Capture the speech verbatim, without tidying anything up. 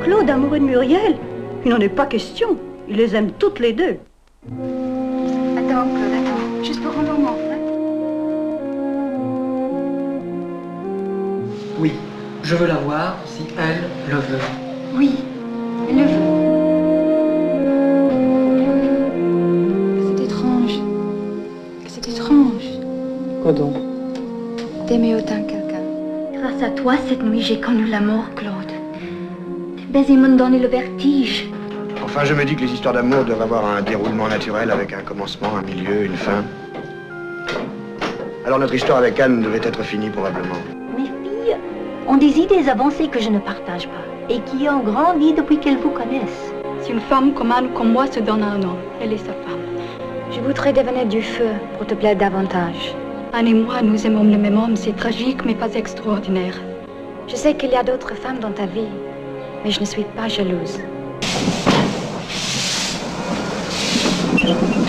Claude amoureux de Muriel? Il n'en est pas question. Il les aime toutes les deux. Attends, Claude, attends. Juste pour un moment. Hein? Oui, je veux la voir si elle le veut. Oui, elle le veut. C'est étrange. C'est étrange. Quoi donc? D'aimer autant quelqu'un. Grâce à toi, cette nuit, j'ai connu l'amour, Claude. Tes baisers m'ont donné le vertige. Enfin, je me dis que les histoires d'amour doivent avoir un déroulement naturel avec un commencement, un milieu, une fin. Alors notre histoire avec Anne devait être finie probablement. Mes filles ont des idées avancées que je ne partage pas et qui ont grandi depuis qu'elles vous connaissent. Si une femme comme Anne, comme moi, se donne à un homme, elle est sa femme. Je voudrais devenir du feu pour te plaire davantage. Anne et moi, nous aimons le même homme. C'est tragique, mais pas extraordinaire. Je sais qu'il y a d'autres femmes dans ta vie, mais je ne suis pas jalouse.